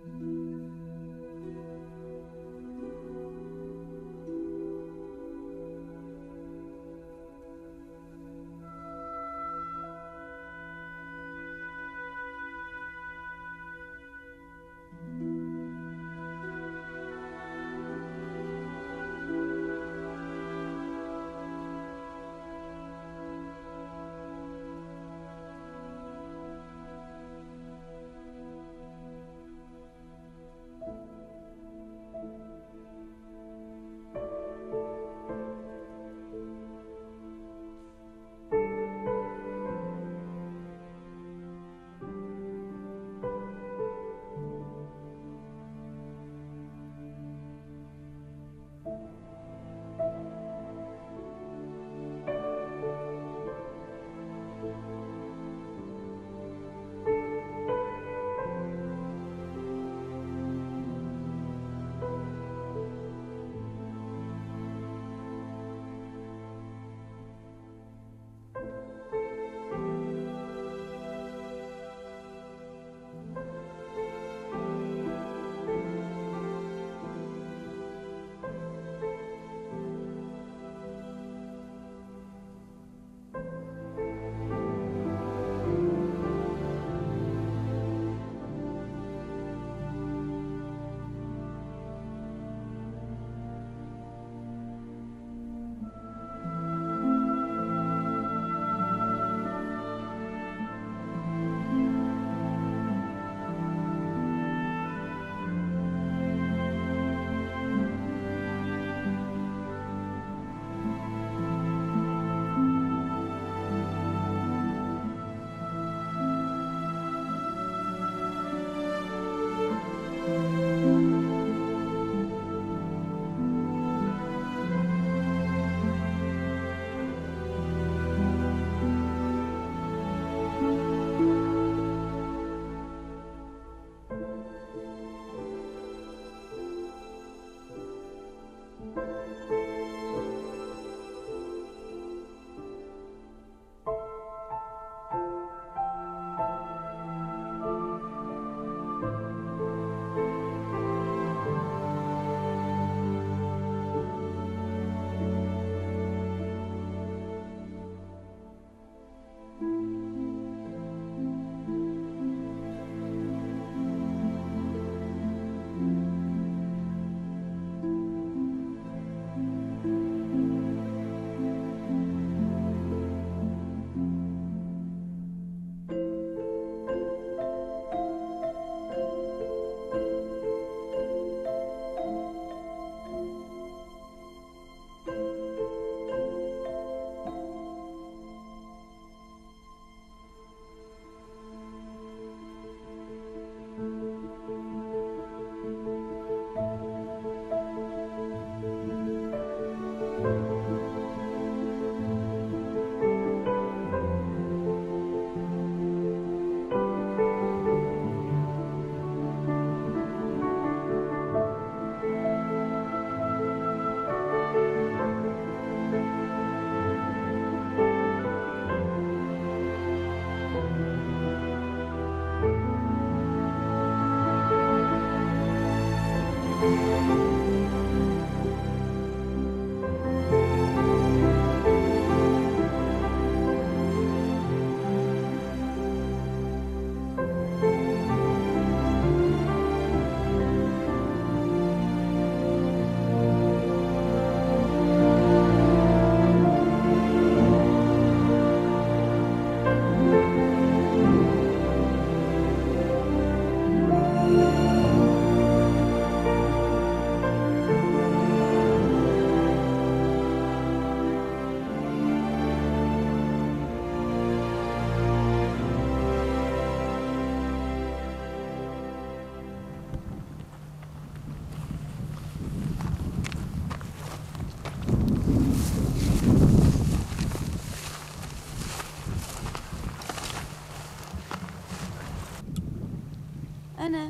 Ana.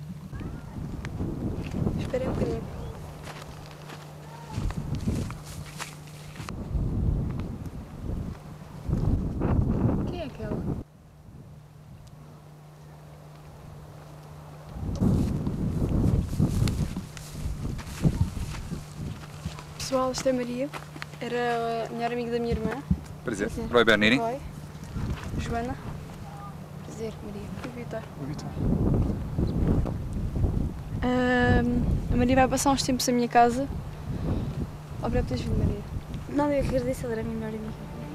Espera um bocadinho. Quem é aquela? pessoal, esta é a Maria, era a melhor amiga da minha irmã. Prazer. Rui Bernardino. Rui. Joana. Prazer, Maria. E Vitor. A Maria vai passar uns tempos à minha casa. Obrigado por teres vindo, Maria. Não, eu agradeço, ela era a minha melhor amiga.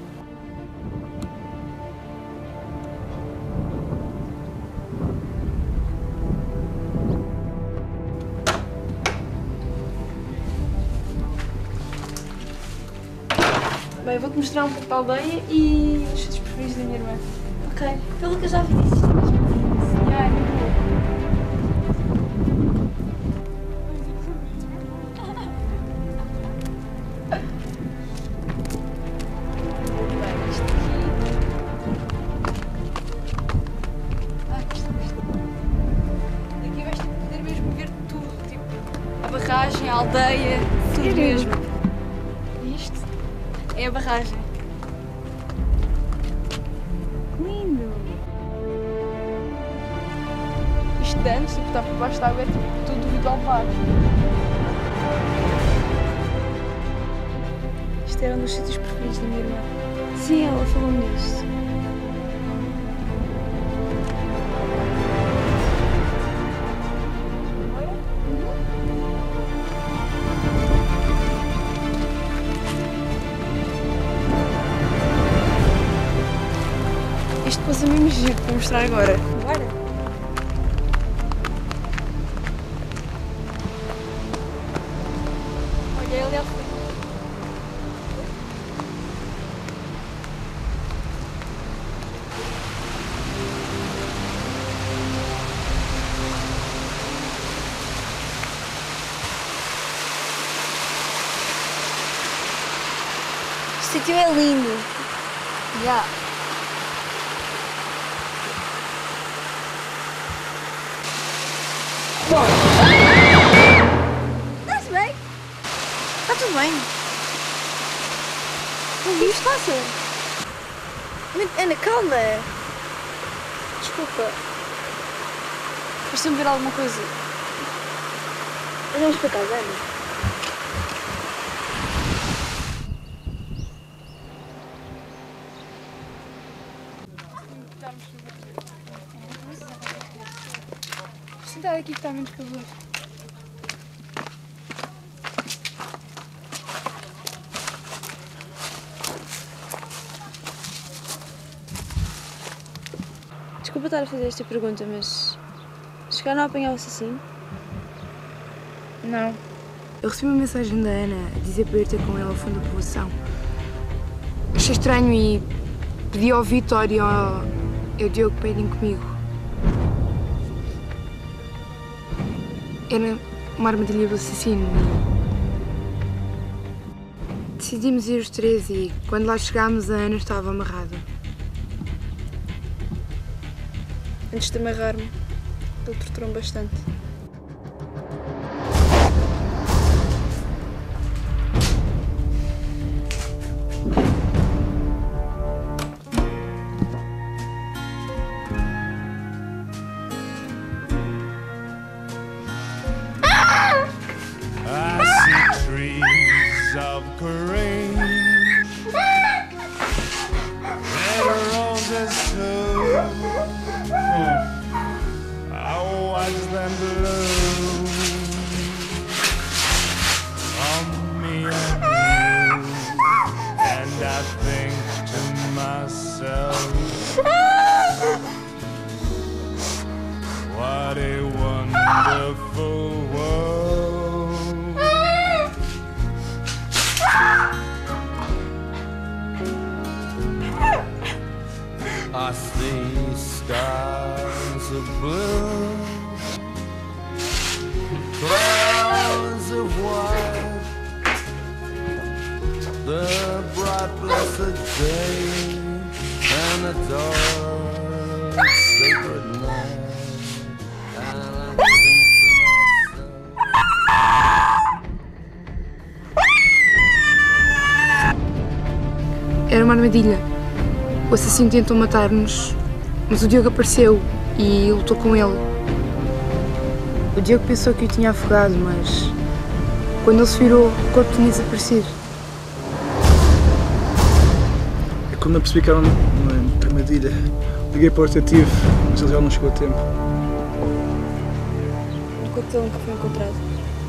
Bem, eu vou-te mostrar um pouco da aldeia e os sítios preferidos da minha irmã. Ok, pelo que eu já vi disso, isto é mesmo lindo. É muito bom. Bem, isto aqui... Daqui vais poder mesmo ver tudo, tipo, a barragem, a aldeia, tudo mesmo. Isto é a barragem. Lindo! Isto de antes, tipo, está por baixo da água, é tipo, tudo devido ao mar. Isto era um dos sítios preferidos da minha irmã. Sim, ela falou-me disto. Isto passa mesmo giro para mostrar agora. Bora! Olha ali ao fundo. Este sítio é lindo! Já! Bom! Está-se bem? Está tudo bem. O que isto passa? Ana, calma! Desculpa. Queres-me ver alguma coisa? Vamos para casa, Ana. Sentar aqui que está muito calor. Desculpa estar a fazer esta pergunta, mas chegaram a apanhar-se assim? Não. Eu recebi uma mensagem da Ana a dizer para eu ir ter com ela ao fundo da povoação. Achei estranho e pedi ao Vitor e ao Diogo para irem comigo. Era uma armadilha do assassino e decidimos ir os três e quando lá chegámos a Ana estava amarrada. Antes de amarrar-me, ele torturou-me bastante. What a wonderful world. I see skies of blue, clouds of white, the bright blessed day and the dark sacred night. Era uma armadilha. O assassino tentou matar-nos, mas o Diogo apareceu e lutou com ele. O Diogo pensou que o tinha afogado, mas Quando ele se virou, o corpo tinha desaparecido. É quando eu percebi que era uma armadilha. Liguei para o detetive, mas ele já não chegou a tempo. O corpo dele nunca foi encontrado.